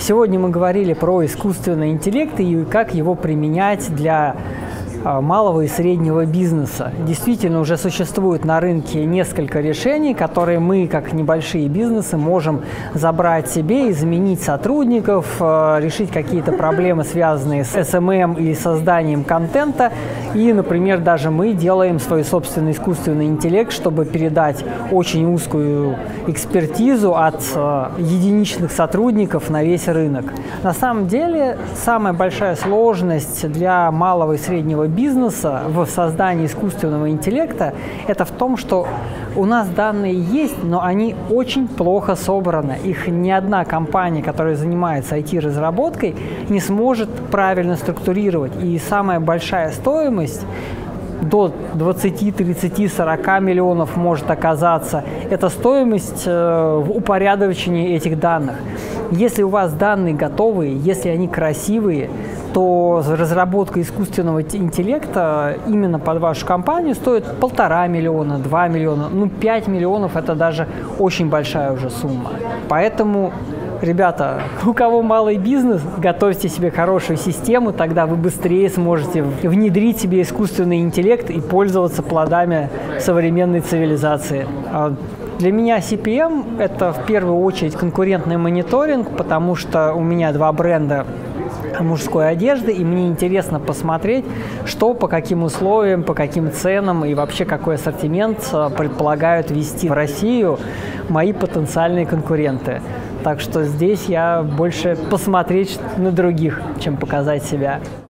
Сегодня мы говорили про искусственный интеллект и как его применять для малого и среднего бизнеса. Действительно, уже существует на рынке несколько решений, которые мы, как небольшие бизнесы, можем забрать себе и заменить сотрудников, решить какие-то проблемы, связанные с SMM и созданием контента. И, например, даже мы делаем свой собственный искусственный интеллект, чтобы передать очень узкую экспертизу от единичных сотрудников на весь рынок. На самом деле, самая большая сложность для малого и среднего бизнеса в создании искусственного интеллекта – это в том, что у нас данные есть, но они очень плохо собраны. Их ни одна компания, которая занимается IT-разработкой, не сможет правильно структурировать. И самая большая стоимость до 20, 30, 40 миллионов может оказаться. Это стоимость в упорядочении этих данных. Если у вас данные готовые, если они красивые, то разработка искусственного интеллекта именно под вашу компанию стоит 1,5 миллиона, 2 миллиона, 5 миллионов – это даже очень большая уже сумма. Поэтому, ребята, у кого малый бизнес, готовьте себе хорошую систему, тогда вы быстрее сможете внедрить себе искусственный интеллект и пользоваться плодами современной цивилизации. Для меня CPM – это в первую очередь конкурентный мониторинг, потому что у меня 2 бренда мужской одежды, и мне интересно посмотреть, что, по каким условиям, по каким ценам и вообще какой ассортимент предполагают ввести в Россию мои потенциальные конкуренты. Так что здесь я больше посмотреть на других, чем показать себя.